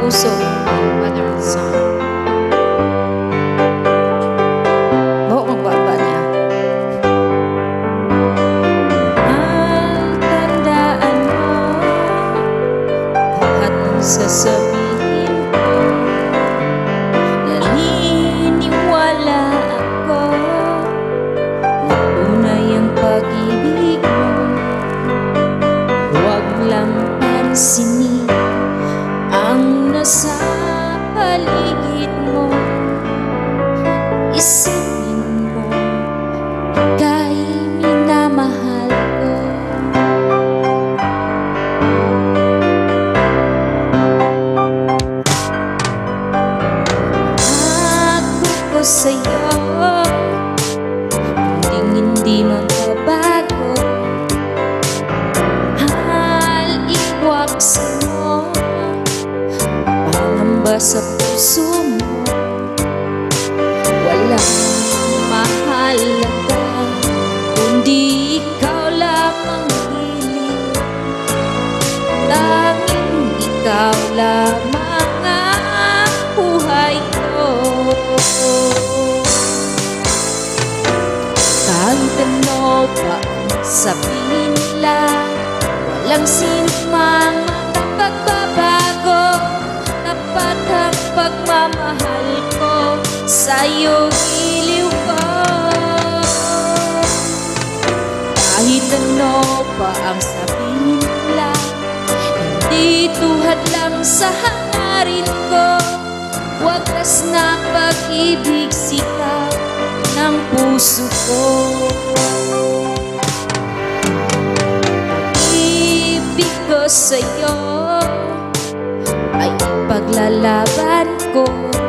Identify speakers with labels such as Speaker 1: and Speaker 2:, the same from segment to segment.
Speaker 1: puso, mother and son. Bawa magbaba niya. Tandaan mo lahat ng sasabihin ko. Naniniwala ako na tunay ang pag-ibig mo. Huwag lang pansinin ang nasa paligid mo. Isipin mo, ika'y minamahal ko. Ako ko sa'yo, hindi magbabago. Iwaksin mo pangamba sa puso mo. Walang mahalaga kundi ikaw lamang hiling. Tanging ikaw lamang ang buhay ko. Kahit ano pa ang sabihin nila, walang sinumang makapagbabago. Tapat ang pagmamahal ko, sa'yo giliw ko. Kahit ano pa ang sabihin nila, hindi tuhad lang sa hangarin ko. Wagas na pag-ibig sikap ng puso ko. Ibig ko sa'yo ay paglalaban ko.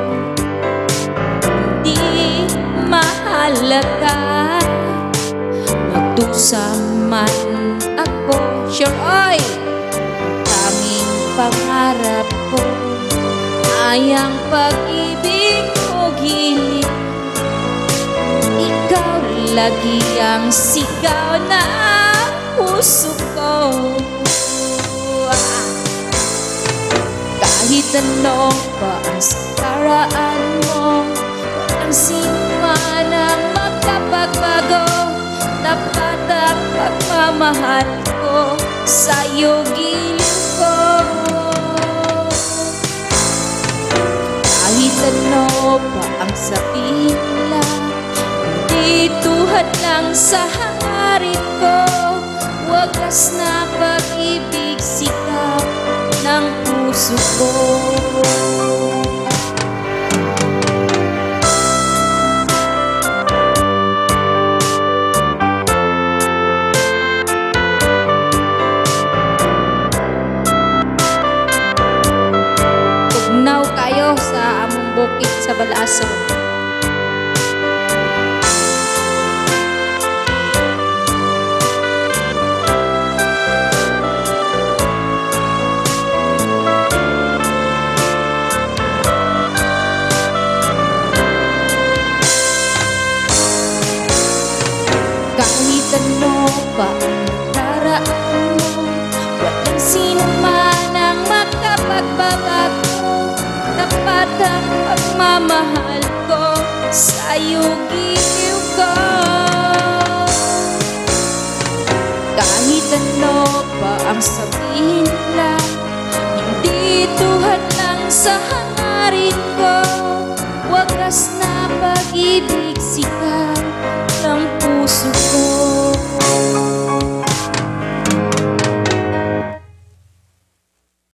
Speaker 1: Hindi mahalaga magdusa man ako. Sure, oy! Tanging pangarap ko ay ang pag-ibig mo gilid. Ikaw lagi ang sigaw na puso ko. Kahit ano pa ang sakaraan mo, walang sinuman ang makapagbago. Tapat ang pagmamahal ko, sa'yo giliw ko. Kahit ano pa ang sabihin nila, hindi tuhad lang sa hangarin ko. Wagas na pag-ibig sikap ng puso ko. Tugnaw kayo sa among bukid sa Balaso. Kahit ano pa ang nakaraan mo, walang sinuman ang makapagbabago. Tapat ang pagmamahal ko, sa'yo giliw ko. Kahit ano pa ang sabihin nila, hindi tuhad lang sa hangarin ko. Wagas na pag-ibig sikap ng puso